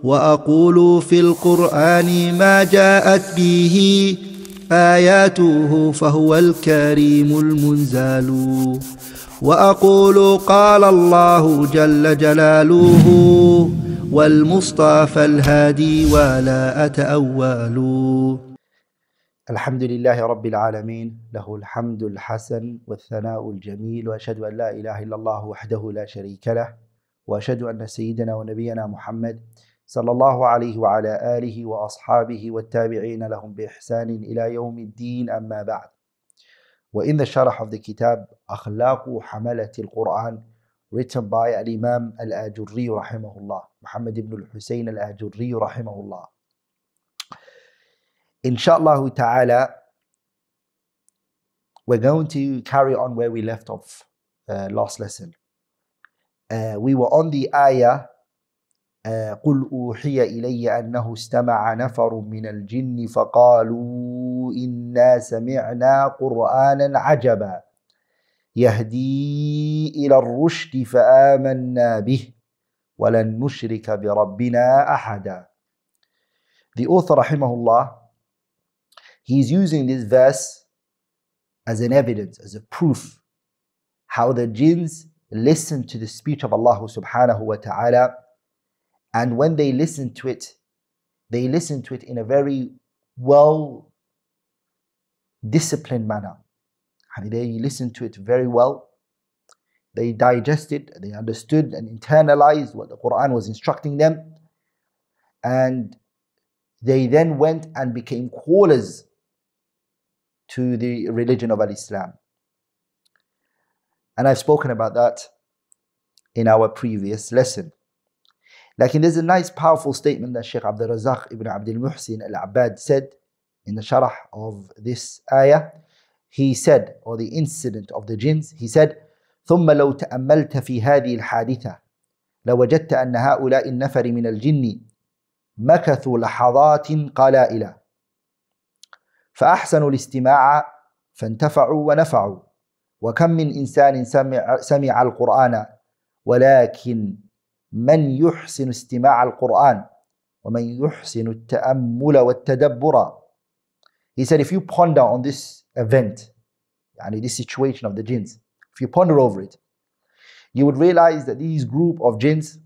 وأقول في القرآن ما جاءت به آياته فهو الكريم المنزال وأقول قال الله جل جلاله والمصطفى الهادي ولا أتأول. الحمد لله رب العالمين له الحمد الحسن والثناء الجميل وأشهد أن لا إله إلا الله وحده لا شريك له وأشهد أن سيدنا ونبينا محمد صلى الله عليه وعلى آله وأصحابه والتابعين لهم بإحسان إلى يوم الدين أما بعد. We're in the sharh of the kitab Akhlaaq Hamalati Al-Quran, written by al-Imam al-Aajurri rahimahullah, Muhammad ibn al-Husayn al-Aajurri rahimahullah. Inshallah ta'ala, we're going to carry on where we left off last lesson. We were on the ayah قل أوحي إلي أنه استمع نفر من الجن فقالوا إنا سمعنا قرآنا عجبا يهدي إلى الرشد فآمنا به ولن نشرك بربنا أحدا. The author rahimahullah, he's using this verse as an evidence, as a proof how the jinns listen to the speech of Allah subhanahu wa ta'ala. And when they listen to it in a very well disciplined manner. And they listen to it very well. They digested, they understood and internalized what the Qur'an was instructing them. And they then went and became callers to the religion of Islam. And I've spoken about that in our previous lesson. Like, there's a nice powerful statement that Shaykh Abdul Razak ibn Abdul Muhsin al-Abbad said in the sharh of this ayah. He said, or the incident of the jinns, he said, ثم لو تأملت في هذه الحادثة لوجدت أن هؤلاء النفر من الجن مكثوا لحظات قلائل فأحسنوا الاستماع فانتفعوا ونفعوا وكم من إنسان سمع القرآن ولكن من يحسن استماع القرآن ومن يحسن التأمل والتدبر. He said, if you ponder on this event, this situation of the jinns, if you ponder over it, you would realize that these group of jinns,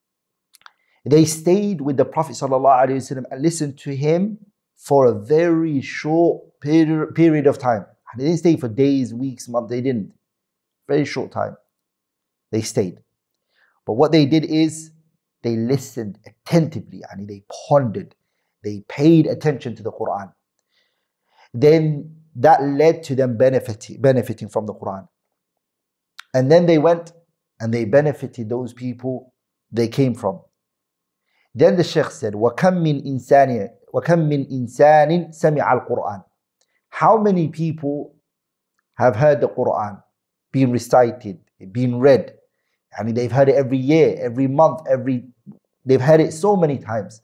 they stayed with the Prophet ﷺ and listened to him for a very short period of time. They didn't stay for days, weeks, months, they didn't. Very short time. They stayed. But what they did is they listened attentively, they pondered, they paid attention to the Qur'an. Then that led to them benefiting from the Qur'an. And then they went and they benefited those people they came from. Then the Shaykh said, وَكَمْ مِنْ إِنسَانٍ سَمِعَ الْقُرْآنِ. How many people have heard the Qur'an being recited, being read? They've heard it every year, every month, they've heard it so many times.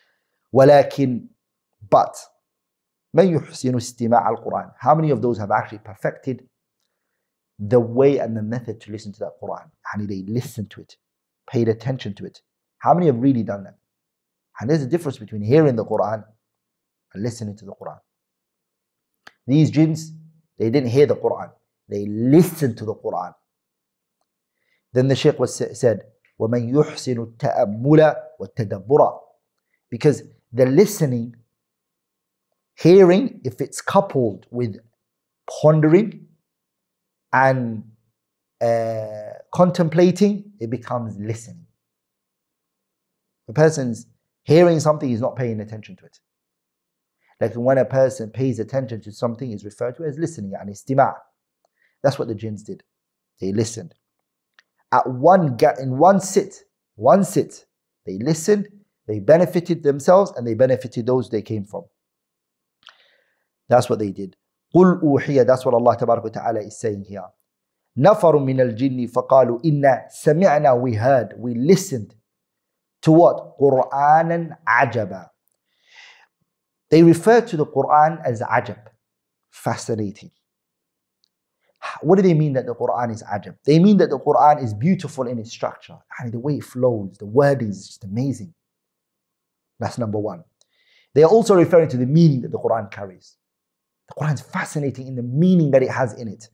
But مَنْ يُحْسِنُ اسْتِمَاعَ الْقُرْآنِ. How many of those have actually perfected the way and the method to listen to that Qur'an? They listened to it, paid attention to it. How many have really done that? And there's a difference between hearing the Qur'an and listening to the Qur'an. These jinns, they didn't hear the Qur'an, they listened to the Qur'an. Then the Shaykh said, وَمَنْ يُحْسِنُ التَّأَمُّلَ وَالتَّدَبُّرَ. Because the listening, hearing, if it's coupled with pondering and contemplating, it becomes listening. A person's hearing something, he's not paying attention to it. Like when a person pays attention to something, is referred to as listening, istima'. That's what the jinns did. They listened. In one sit, they listened, they benefited themselves, and they benefited those they came from. That's what they did. قُلْ أُوحِيَ. That's what Allah Tabaraka wa Ta'ala is saying here. نَفَرٌ مِنَ الْجِنِّ فَقَالُوا إِنَّا سَمِعْنَا. We heard, we listened to what? قُرْآنًا عَجَبًا. They refer to the Qur'an as ajab, fascinating. What do they mean that the Qur'an is ajab? They mean that the Qur'an is beautiful in its structure. The way it flows, the wording is just amazing. That's number one. They are also referring to the meaning that the Qur'an carries. The Qur'an is fascinating in the meaning that it has in it.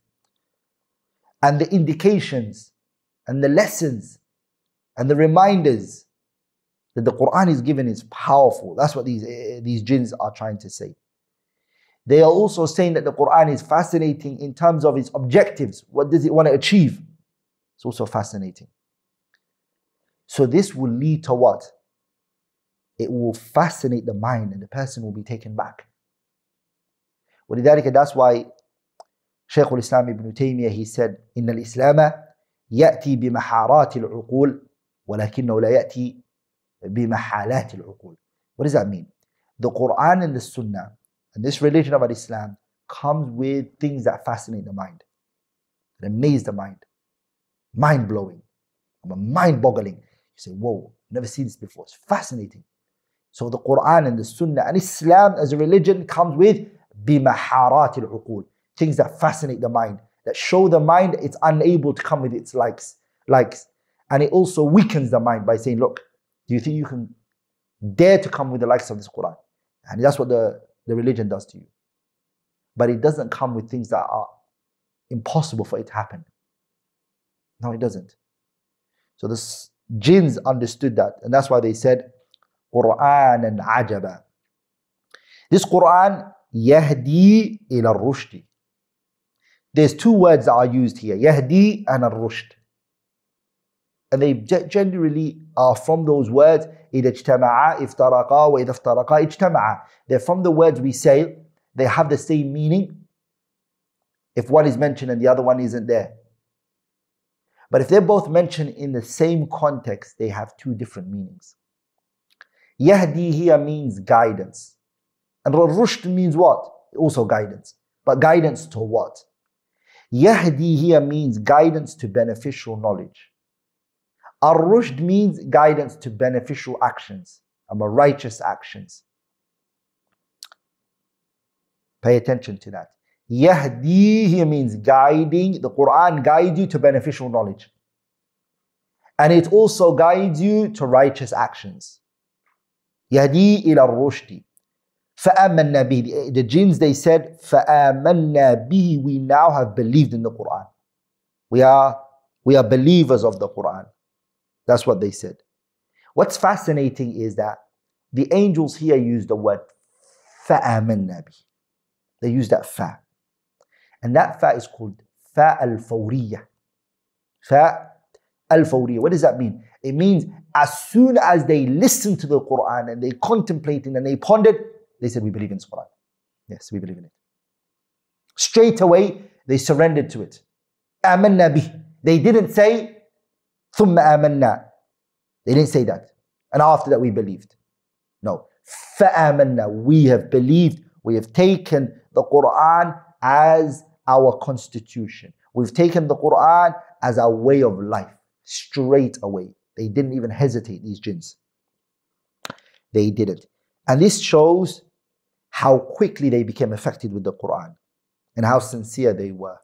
And the indications and the lessons and the reminders that the Qur'an is given is powerful. That's what these jinns are trying to say. They are also saying that the Qur'an is fascinating in terms of its objectives. What does it want to achieve? It's also fascinating. So this will lead to what? It will fascinate the mind and the person will be taken back. ولذلك, that's why Shaykh al-Islam ibn Taymiyyah, he said, إن الإسلام يأتي بمحارات العقول ولكنه لا يأتي بمحالات العقول. What does that mean? The Qur'an and the Sunnah and this religion of Islam comes with things that fascinate the mind, that amaze the mind, mind-blowing, mind-boggling. You say, whoa, never seen this before. It's fascinating. So the Qur'an and the Sunnah and Islam as a religion comes with bimaharat al-uqul, things that fascinate the mind, that show the mind it's unable to come with its likes. And it also weakens the mind by saying, look, do you think you can dare to come with the likes of this Qur'an? And that's what the religion does to you. But it doesn't come with things that are impossible for it to happen. No, it doesn't. So the jinns understood that, and that's why they said, Qur'an and ajaba. This Qur'an, yahdi ila rushdi. There's two words that are used here, yahdi and al-rushd. And they generally are from those words, إِذَا اجْتَمَعَا اِفْتَرَقَا وَإِذَا افْتَرَقَا اجْتَمَعَا. They're from the words we say, they have the same meaning if one is mentioned and the other one isn't there. But if they're both mentioned in the same context, they have two different meanings. Yahdi here means guidance. And rushd means what? Also guidance. But guidance to what? Yahdi here means guidance to beneficial knowledge. Ar-rushd means guidance to beneficial actions, righteous actions. Pay attention to that. Yahdi here means guiding. The Qur'an guides you to beneficial knowledge. And it also guides you to righteous actions. Yahdi ila rushdi. فَآمَنَّا بِهِ. The jinns, they said, فَآمَنَّا بِهِ. We now have believed in the Qur'an. We are believers of the Qur'an. That's what they said. What's fascinating is that the angels here use the word فَآمَنَّا بِهِ. They use that fa. And that fa is called fa al-fawriyah. Fa al-fawriyah. What does that mean? It means as soon as they listened to the Qur'an and they contemplated and they pondered, they said, we believe in this Qur'an. Yes, we believe in it. Straight away, they surrendered to it. آمَنَّا بِهِ. They didn't say, ثُمَّ آمَنَّا. They didn't say that. And after that, we believed. No. فَآمَنَّا. We have believed. We have taken the Qur'an as our constitution. We've taken the Qur'an as our way of life. Straight away. They didn't even hesitate, these jinns. They didn't. And this shows how quickly they became affected with the Qur'an and how sincere they were.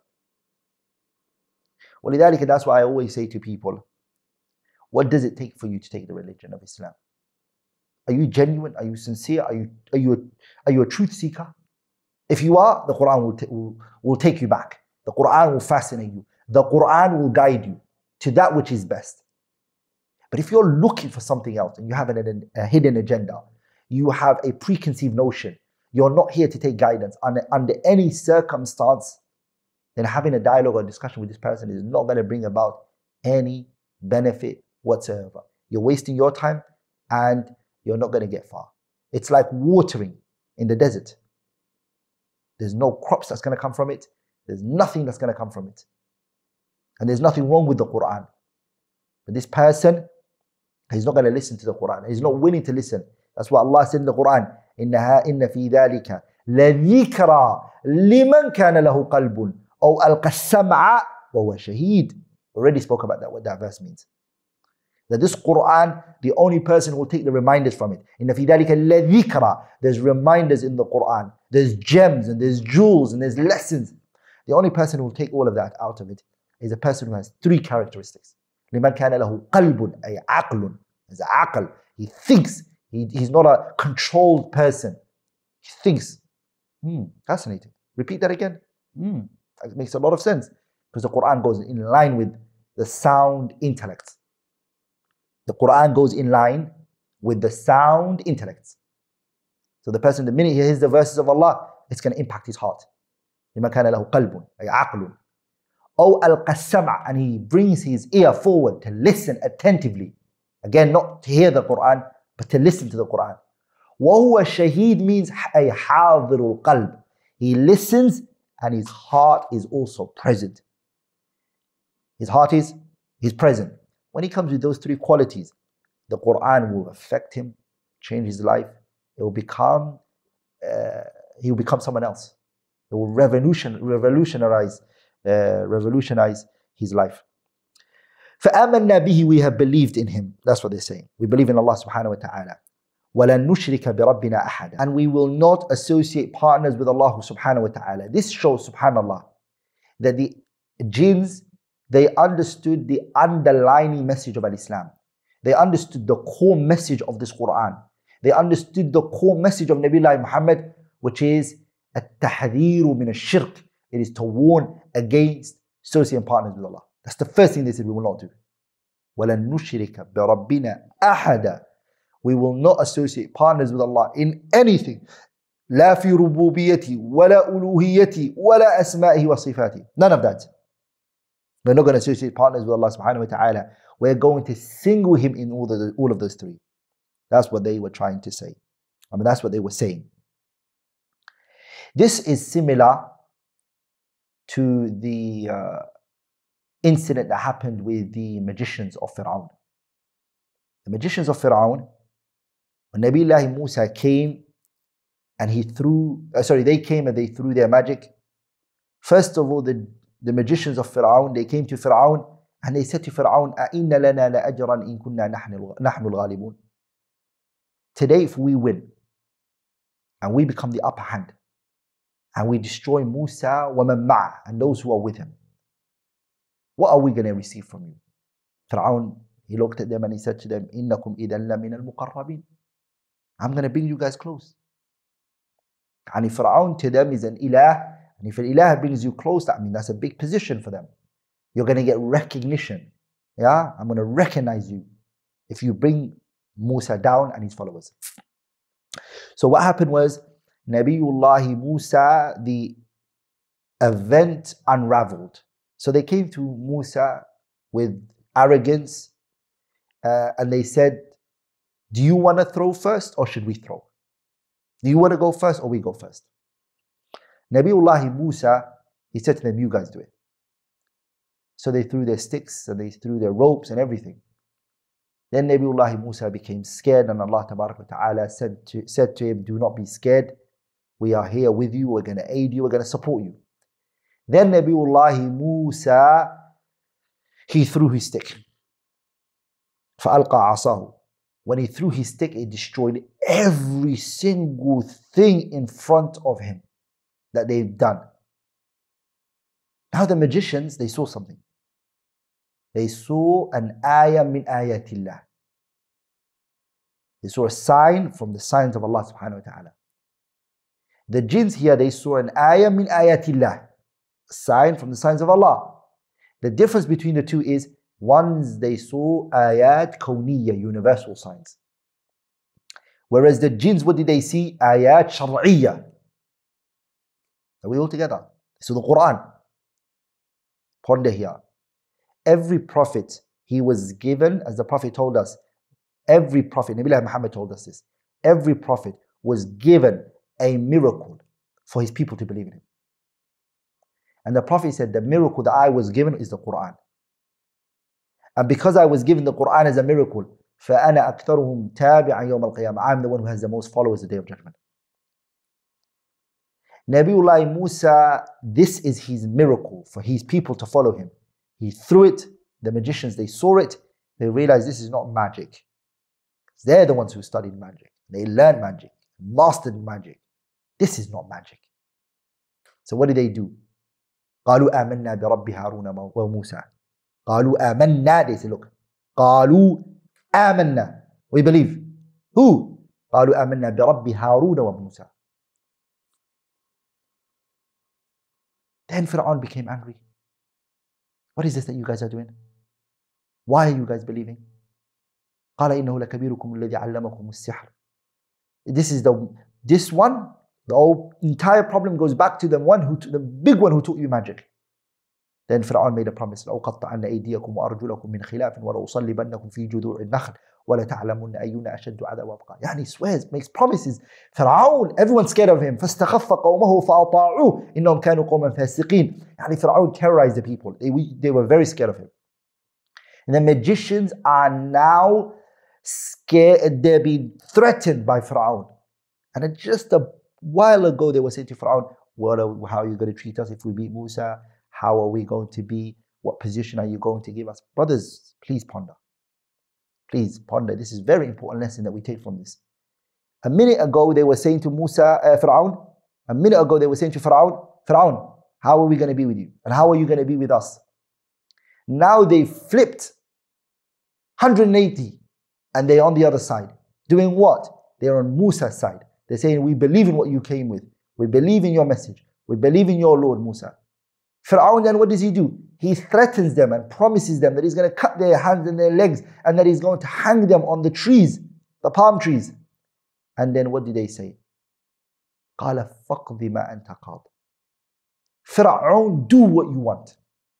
ولذلك, that's why I always say to people, what does it take for you to take the religion of Islam? Are you genuine? Are you sincere? Are you a truth seeker? If you are, the Qur'an will take you back. The Qur'an will fascinate you. The Qur'an will guide you to that which is best. But if you're looking for something else and you have a hidden agenda, you have a preconceived notion, you're not here to take guidance under any circumstance, then having a dialogue or discussion with this person is not going to bring about any benefit whatsoever. You're wasting your time and you're not going to get far. It's like watering in the desert. There's no crops that's going to come from it. There's nothing that's going to come from it. And there's nothing wrong with the Qur'an. But this person, he's not going to listen to the Qur'an. He's not willing to listen. That's what Allah said in the Qur'an. إِنَّ فِي ذَلِكَ لَذِكْرَى لِمَنْ كَانَ لَهُ قَلْبٌ أَوْ أَلْقَى السَّمْعَ وَهُوَ شَهِيدٌ. Already spoke about that, what that verse means. That this Qur'an, the only person who will take the reminders from it. إِنَّ فِي ذَلِكَ لَذِكْرَى. There's reminders in the Qur'an. There's gems and there's jewels and there's lessons. The only person who will take all of that out of it is a person who has three characteristics. لِمَنْ كَانَ لَهُ قَلْبٌ أي عقل. Has aql. He thinks, He's not a controlled person. He thinks. Fascinating. Repeat that again. That makes a lot of sense. Because the Qur'an goes in line with the sound intellect. The Qur'an goes in line with the sound intellect. So the person, the minute he hears the verses of Allah, it's going to impact his heart. لِمَنْ كَانَ لَهُ قَلْبٌ أي عَقْلٌ أو ألقى السمع, and he brings his ear forward to listen attentively. Again, not to hear the Qur'an, but to listen to the Qur'an. وَهُوَ شَهِيد means أي حاضر القلب. He listens and his heart is also present. His heart is present. When he comes with those three qualities, the Qur'an will affect him, change his life. It will become, he will become someone else. It will revolutionize his life. فَآمَنَّا بِهِ, we have believed in him. That's what they're saying. We believe in Allah subhanahu wa ta'ala. وَلَن نُشْرِكَ بِرَبِّنَا أَحَدًا, and we will not associate partners with Allah subhanahu wa ta'ala. This shows, subhanallah, that the jinns, they understood the underlying message of Islam. They understood the core message of this Qur'an. They understood the core message of Nabiullah Muhammad, which is التحذير من الشرك. It is to warn against associating partners with Allah. That's the first thing they said we will not do. وَلَن نُشْرِكَ بِرَبِّنَا أَحَدًا, we will not associate partners with Allah in anything. لا في ربوبيتي ولا ألوهيتي ولا أسمائه وصفاته. None of that. We're not going to associate partners with Allah subhanahu wa ta'ala. We're going to single him in all of those three. That's what they were trying to say. That's what they were saying. This is similar to the incident that happened with the magicians of Fir'aun. The magicians of Fir'aun, when Nabiullah Musa came and they came and they threw their magic. First of all, the magicians of Fir'aun, they came to Fir'aun and they said to Fir'aun, أَإِنَّ لَنَا لَأَجْرًا إِن كُنَّا نَحْنُ الْغَالِبُونَ. Today, if we win and we become the upper hand and we destroy Musa وَمَن مَعَهُ, and those who are with him, what are we going to receive from you? Fir'aun, he looked at them and he said to them, إِنَّكُمْ إِذًا لَمِنَ الْمُقَرَّبِينَ. I'm going to bring you guys close. And if Fir'aun to them is an ilah, and if an ilah brings you close, that's a big position for them. You're going to get recognition. Yeah, I'm going to recognize you if you bring Musa down and his followers. So what happened was, Nabiullah Musa, the event unraveled. So they came to Musa with arrogance and they said, do you want to throw first or should we throw? Do you want to go first or we go first? Nabiullah Musa, he said to them, you guys do it. So they threw their sticks and they threw their ropes and everything. Then Nabiullah Musa became scared and Allah Ta'ala said to him, do not be scared. We are here with you. We're going to aid you. We're going to support you. Then Nabiullah Musa, he threw his stick. فَأَلْقَى عَصَاهُ. When he threw his stick, it destroyed every single thing in front of him that they've done. Now the magicians, they saw something. They saw an ayah min ayatillah. They saw a sign from the signs of Allah subhanahu wa ta'ala. The jinns here, they saw an ayah min ayatillah, a sign from the signs of Allah. The difference between the two is, ones they saw ayat kawniyya, universal signs. Whereas the jinns, what did they see? Ayat shar'iyya. Are we all together? So the Qur'an. Ponder here. Every prophet, he was given, as the Prophet told us, every prophet, Nabiullah Muhammad told us this, every prophet was given a miracle for his people to believe in him. And the Prophet said, the miracle that I was given is the Qur'an. And because I was given the Qur'an as a miracle, فَأَنَا أَكْثَرُهُمْ تَابِعًا يَوْمَ الْقِيَامَةِ, I'm the one who has the most followers the day of judgment. Nabiullah Musa, this is his miracle for his people to follow him. He threw it, the magicians, they saw it, they realized this is not magic. They're the ones who studied magic. They learned magic, mastered magic. This is not magic. So what did they do? قالوا آمنا برب هارون وموسى. قالوا آمنا, they say, look. قالوا آمنا, we believe. Who? قالوا آمنا برب هارون وموسى. Then Fir'aun became angry. What is this that you guys are doing? Why are you guys believing? قال إنه لكبيركم الذي علمكم السحر. This one, the whole entire problem goes back to the big one who taught you magic. Then Fir'aun made a promise. لأقطعن أيديكم وأرجلكم من خلاف ولأصلبنكم في جذوع النخل وَلَتَعْلَمُنَّ أَيُّنَا أَشَدُّ عَذَابًا وَأَبْقَىٰ. Yani he swears, makes promises. Fir'aun, everyone's scared of him. فَاسْتَخَفَّ قَوْمَهُ فَأَطَاعُوهُ إِنَّهُمْ كَانُوا قَوْمًا فَاسِقِينَ. Yani Fir'aun terrorized the people. They were very scared of him. And the magicians are now scared, they're being threatened by Fir'aun. And just a while ago they were saying to Fir'aun, how are you going to treat us if we beat Musa? How are we going to be? What position are you going to give us? Brothers, please ponder. Please ponder. This is a very important lesson that we take from this. A minute ago they were saying to Fir'aun, Fir'aun, how are we going to be with you? And how are you going to be with us? Now they flipped 180 and they're on the other side. Doing what? They're on Musa's side. They're saying, we believe in what you came with. We believe in your message. We believe in your Lord Musa. Fir'aun, then what does he do? He threatens them and promises them that he's going to cut their hands and their legs and that he's going to hang them on the trees, the palm trees. And then what did they say? قَالَ فَقْضِ مَا أَنْتَ قَاضٍ. Fir'aun, do what you want.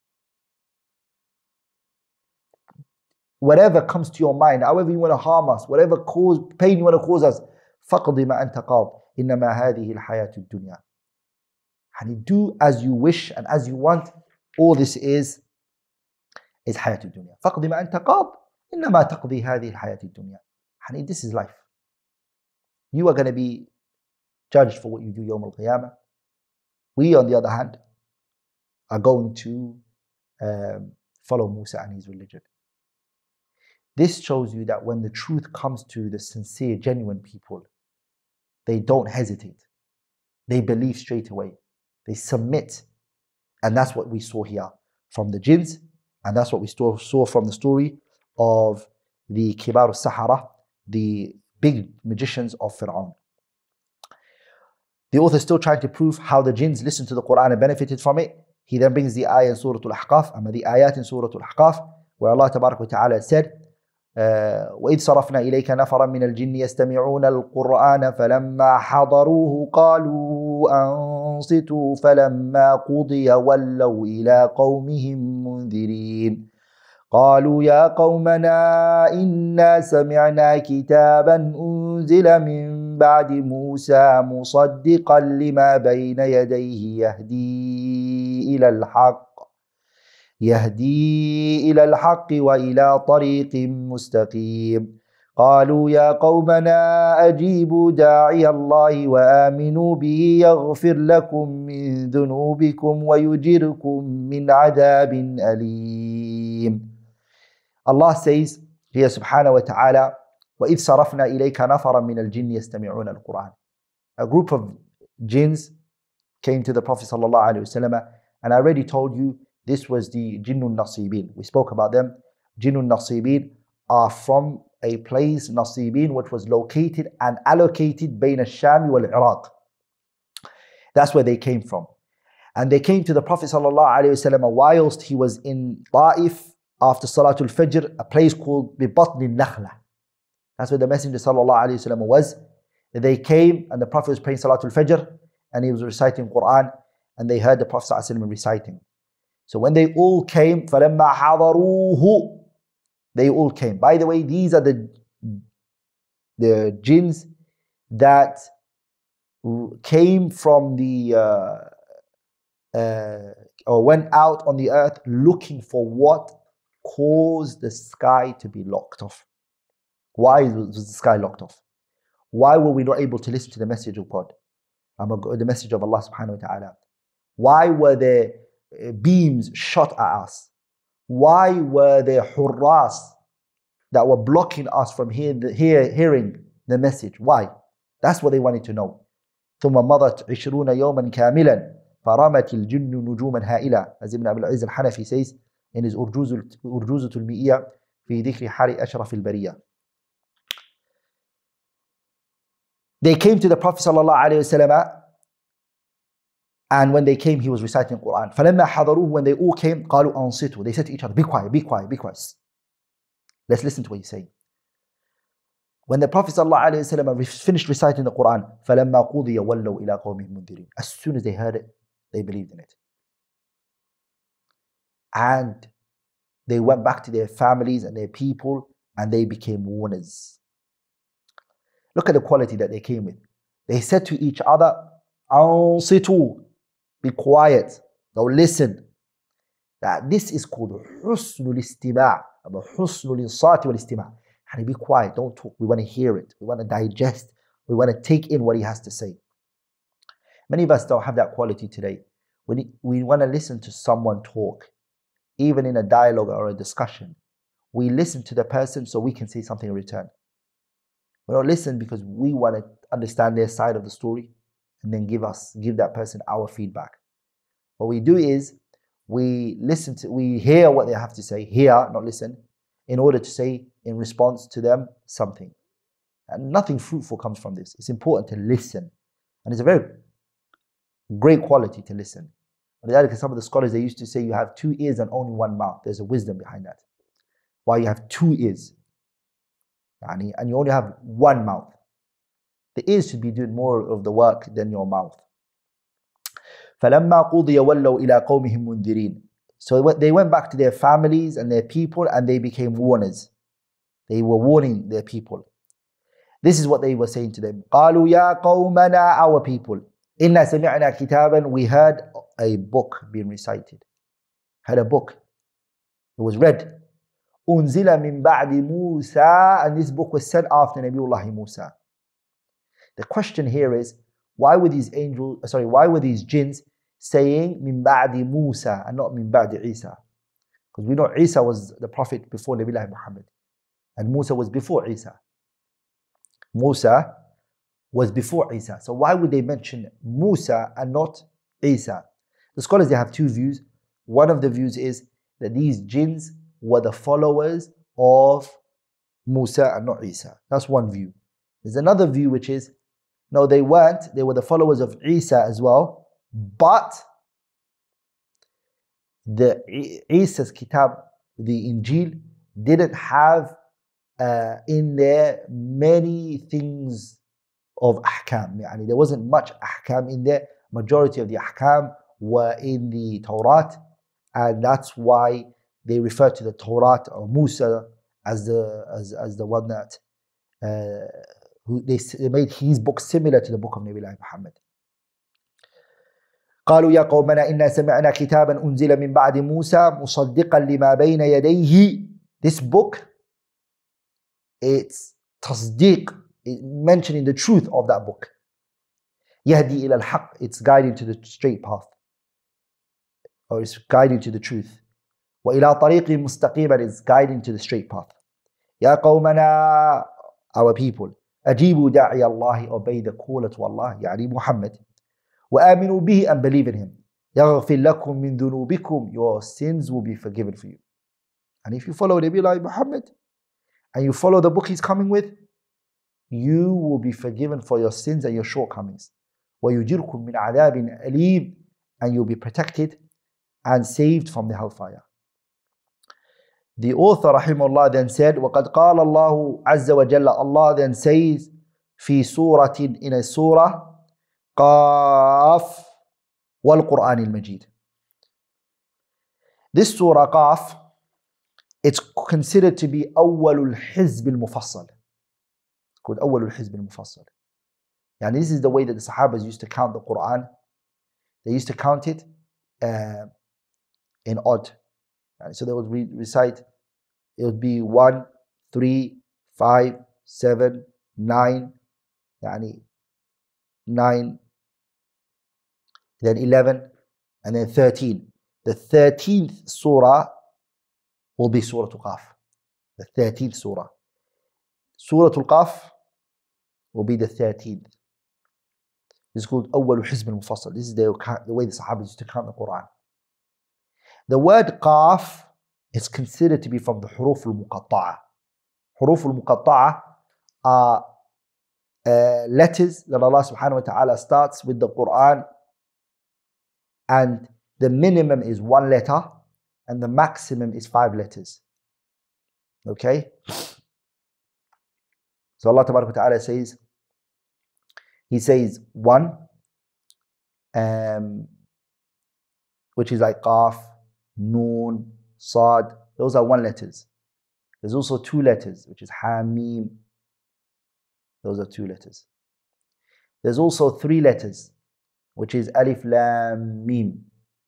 Whatever comes to your mind, however you want to harm us, whatever pain you want to cause us, فَقْضِ مَا أَنْتَ قَاضٍ إِنَّمَا هَذِهِ الْحَيَاةُ الدُّنْيَا. And do as you wish and as you want. All this is حياة الدنيا. فَقْضِ مَا أَنْتَ قَاضٍ إِنَّمَا تَقْضِي هَذِهِ الْحَيَاةِ الدُّنْيا. And this is life. You are going to be judged for what you do يوم القيامة. We, on the other hand, are going to follow Musa and his religion. This shows you that when the truth comes to the sincere, genuine people, they don't hesitate. They believe straight away. They submit. And that's what we saw here from the jinns. And that's what we saw from the story of the Kibar al-Sahara, the big magicians of Fir'aun. The author is still trying to prove how the jinns listened to the Qur'an and benefited from it. He then brings the ayah in Surah Al-Ahqaf, the ayat in Surah Al-Ahqaf, where Allah Tabarak wa Ta'ala said, وَإِذْ صَرَفْنَا إِلَيْكَ نَفَرًا مِنَ الْجِنِّ يَسْتَمِعُونَ الْقُرْآنَ فَلَمَّا حَضَرُوهُ قَالُوا أَنصِتُوا فَلَمَّا قُضِيَ وَلَّوْا إِلَىٰ قَوْمِهِمْ مُنذِرِينَ قالوا يا قومنا إنا سمعنا كتابا أنزل من بعد موسى مصدقا لما بين يديه يهدي إلى الحق وإلى طريق مستقيم قالوا يا قومنا أجيبوا داعي الله وآمنوا به يغفر لكم من ذنوبكم ويجركم من عذاب أليم. Allah says here subhanahu wa ta'ala, وَإِذْ صَرَفْنَا إِلَيْكَ نَفَرًا مِنَ الْجِنِّ يَسْتَمِعُونَ الْقُرْآنَ. A group of jinns came to the Prophet sallallahu alaihi wasallam, and I already told you this was the Jinnun Nasibin. We spoke about them. Jinnun Nasibin are from a place, Nasibin, which was located and allocated between al-Sham wal Iraq. That's where they came from. And they came to the Prophet sallallahu alaihi wasallam whilst he was in Ta'if after Salatul Fajr, a place called Bibatni Nakhla. That's where the Messenger sallallahu alaihi wasallam was. They came and the Prophet was praying Salatul Fajr and he was reciting Qur'an, and they heard the Prophet sallallahu alaihi wasallam reciting. So when they all came, فَلَمَّا حَضَرُوهُ, they all came. By the way, these are the jinns that came from or went out on the earth looking for what caused the sky to be locked off. Why was the sky locked off? Why were we not able to listen to the message of God, the message of Allah subhanahu wa ta'ala? Why were there beams shot at us? Why were there hurras that were blocking us from hearing the message? Why? That's what they wanted to know. ثم مضت 20 يوما كاملا فرمت الجن نجوما هائلة, as Ibn Abil Aziz al-Hanafi says in his Urjuzatu al-Mi'iyah في ذكر حال أشرف البرية. They came to the Prophet ﷺ, and when they came, he was reciting the Qur'an. فَلَمَّا حَضَرُوهُ, when they all came, قَالُوا أَنصِتُوا, they said to each other, be quiet, be quiet, be quiet. Let's listen to what he's saying. When the Prophet ﷺ finished reciting the Qur'an, فَلَمَّا قُضِيَ وَلَّوْا إِلَىٰ قَوْمِهِمْ مُنذِرِينَ, as soon as they heard it, they believed in it. And they went back to their families and their people, and they became warners. Look at the quality that they came with. They said to each other, أَنصِتُوا, be quiet, don't listen. That this is called حُسْنُ الْإِسْتِمَاعِ, حُسْنُ الْإِنصَاتِ وَالْإِسْتِمَاعِ. And be quiet, don't talk. We want to hear it. We want to digest. We want to take in what he has to say. Many of us don't have that quality today. We want to listen to someone talk, even in a dialogue or a discussion. We listen to the person so we can say something in return. We don't listen because we want to understand their side of the story and then give that person our feedback. What we do is we hear what they have to say, hear, not listen, in order to say in response to them something. And nothing fruitful comes from this. It's important to listen. And it's a very great quality to listen. Because some of the scholars, they used to say you have 2 ears and only 1 mouth. There's a wisdom behind that. Why you have 2 ears and you only have 1 mouth. The ears should be doing more of the work than your mouth. فَلَمَّا قُضِيَ وَلَّوْا إِلَىٰ قَوْمِهِمْ مُنذِرِينَ. So they went back to their families and their people, and they became warners. They were warning their people. This is what they were saying to them. قَالُوا يَا قَوْمَنَا, our people. إِنَّا سَمِعْنَا كِتَابًا, we heard a book being recited. Heard a book. It was read. أُنزِلَ مِن بَعْدِ مُوسَى, and this book was sent after Nabiullah Musa. The question here is, why were these jinns saying min ba'di Musa and not min ba'di Isa? Because we know Isa was the prophet before Nabiullah Muhammad, and Musa was before Isa. Musa was before Isa. So why would they mention Musa and not Isa? The scholars, they have 2 views. One of the views is that these jinns were the followers of Musa and not Isa. That's one view. There's another view which is, no, they weren't. They were the followers of Isa as well. But the Isa's kitab, the Injil, didn't have in there many things of ahkam. There wasn't much ahkam in there. Majority of the ahkam were in the Torah, and that's why they refer to the Torah or Musa as the one that they made his book similar to the book of Nabi Muhammad. قالوا يا قومنا إنا سمعنا كتابا أنزل من بعد موسى مصدقا لما بين يديه. This book, it's تصديق, mentioning the truth of that book. يهدي إلى الحق, it's guiding to the straight path, or it's guiding to the truth. وإلى طريق مستقيم, it's guiding to the straight path. يا قومنا, our people, أجيبوا داعي الله, obey the call to Allah, يعني Muhammad. وآمنوا به, and believe in him. يغفر لكم من ذنوبكم, your sins will be forgiven for you. And if you follow Nabi Muhammad and you follow the book he's coming with, you will be forgiven for your sins and your shortcomings. ويجركم من عذاب أليم, and you'll be protected and saved from the hellfire. The author rahimahullah then said, وَقَدْ قَالَ اللَّهُ عَزَّ وَجَلَّ, Allah then says, في سورة, in a surah, قاف والقرآن المجيد. This surah Qaf, it's considered to be أول الحزب المفصل. It's called أول الحزب المفصل. And this is the way that the Sahabas used to count the Qur'an. They used to count it in odd. So they would recite, it would be 1, 3, 5, 7, 9, 9, then 11, and then 13. The 13th surah will be Surah Qaf. The 13th surah. Surah Al-Qaf will be the 13th. This is called أول حزب المفصل. This is the way the Sahaba used to count the Quran. The word Qaf is considered to be from the Huruf al-Muqatta'a. Huruf al-Muqatta'a are letters that Allah subhanahu wa ta'ala starts with the Qur'an, and the minimum is 1 letter and the maximum is 5 letters. Okay? So Allah tabarak wa ta'ala says, He says 1, which is like Qaf, Noon, Sad. Those are 1 letters. There's also 2 letters, which is Hamim. Those are 2 letters. There's also 3 letters, which is Alif, Lam, Mim.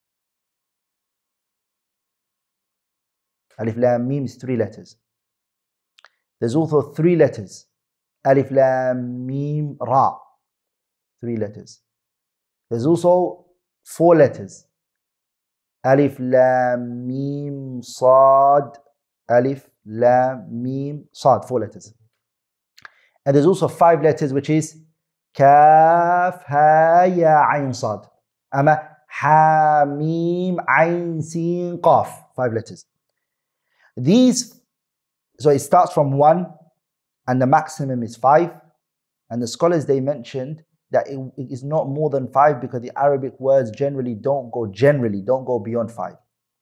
Alif, Lam, Mim is 3 letters. There's also 3 letters. Alif, Lam, Mim, Ra. 3 letters. There's also 4 letters. Alif, Lam, Mim, Sad. Alif, Lam, Mim, Sad. 4 letters. And there's also 5 letters, which is Kaf, Ha, Ya, Ayn, Sad. Ama, Ha, Mim, Ayn, Sin, Qaf. 5 letters. These, so it starts from 1 and the maximum is 5. And the scholars, they mentioned that it is not more than 5 because the Arabic words generally don't go beyond 5.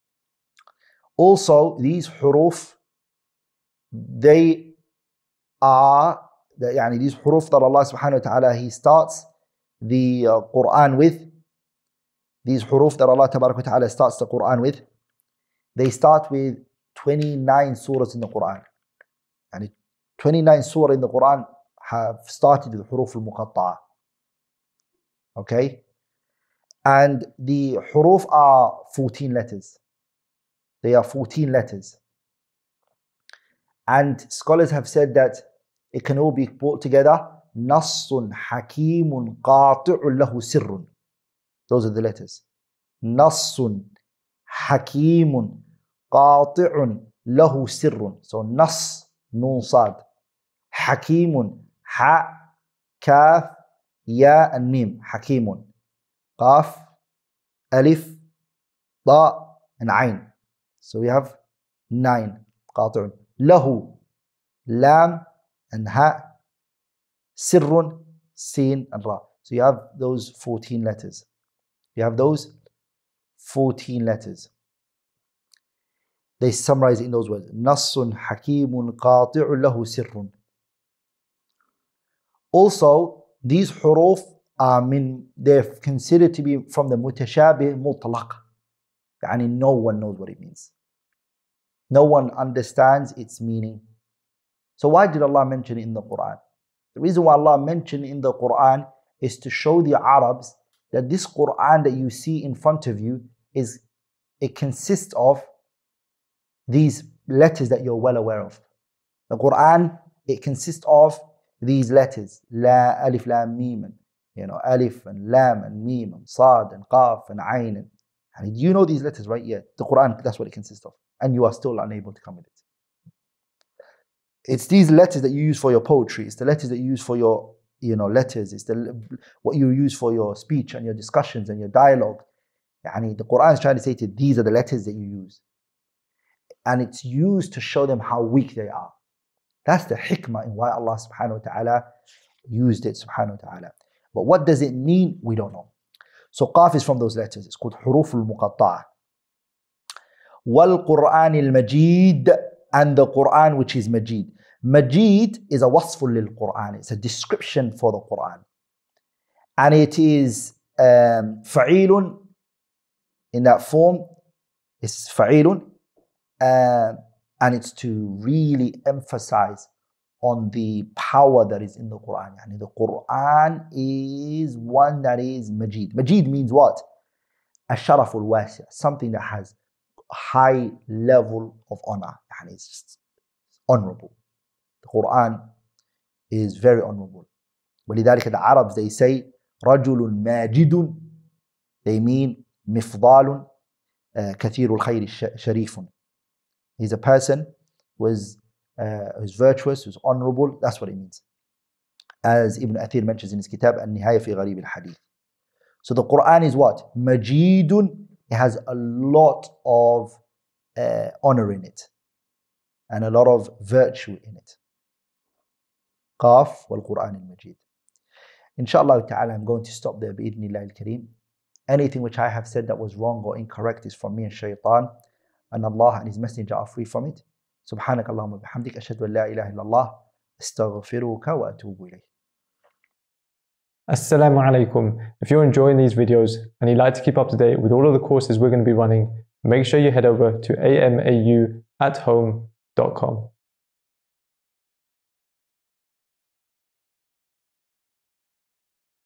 Also, these huruf, they are, these huruf that Allah subhanahu wa ta'ala, He starts the Qur'an with, these huruf that Allah tabarak wa ta'ala starts the Qur'an with, they start with 29 surahs in the Qur'an. And 29 surah in the Qur'an have started with huruf al-muqatta'a. Okay? And the huruf are 14 letters. They are 14 letters. And scholars have said that it can all be brought together. Nassun hakimun qati'un lahu sirrun. Those are the letters. Nassun hakimun qati'un lahu sirrun. So nas, nun sad. Hakimun, ha, kaf, ya and mim. Hakimun. Qaf, alif, ta and ayn. So we have 9. Qati'un. Lahu, lam and ha, sirrun, sin and ra. So you have those 14 letters. You have those 14 letters. They summarize it in those words. Nassun hakimun qati'un lahu sirrun. Also, these huruf are they're considered to be from the mutashabih mutlaq. Yani no one knows what it means. No one understands its meaning. So why did Allah mention it in the Qur'an? The reason why Allah mentioned it in the Qur'an is to show the Arabs that this Qur'an that you see in front of you it consists of these letters that you're well aware of. The Qur'an, it consists of these letters. La, alif, lam, mim. Alif and lam and mim and sad and qaf and ayn. And you know these letters, right? Yeah. The Qur'an, that's what it consists of. And you are still unable to come with it. It's these letters that you use for your poetry. It's the letters that you use for your, letters. It's what you use for your speech and your discussions and your dialogue. The Qur'an is trying to say to you, these are the letters that you use. And it's used to show them how weak they are. That's the hikmah in why Allah subhanahu wa ta'ala used it, subhanahu wa ta'ala. But what does it mean? We don't know. So Qaf is from those letters. It's called huruf al-muqatta'a. Wal Qur'an al-Majid, and the Qur'an which is Majid. Majid is a wasful lil Qur'an. It's a description for the Qur'an. And it is fa'ilun in that form. It's fa'ilun. And it's to really emphasize on the power that is in the Qur'an. The Qur'an is one that is Majid. Majid means what? Asharaf al-wasi', something that has high level of honor. It's just honorable. The Qur'an is very honorable. ولذلك the Arabs, they say رجل ماجد. They mean مفضال كثير الخير شريف. He's a person who's virtuous, who's honorable. That's what it means. As Ibn Athir mentions in his kitab, An-Nihaya fi Gharib al-Hadith. So the Qur'an is what? Majidun. It has a lot of honor in it. And a lot of virtue in it. Qaf wal-Qur'an al-Majid. Inshallah ta'ala, I'm going to stop there, bi'idhnillah al-Kareem. Anything which I have said that was wrong or incorrect is from me and shaitan, and Allah and His Messenger are free from it. Subhanak Allahumma bihamdik, ashhadu an la ilaha illallah, astaghfiruka wa atubu ilayh. Assalamu alaikum. If you're enjoying these videos and you'd like to keep up to date with all of the courses we're going to be running, make sure you head over to amauathome.com.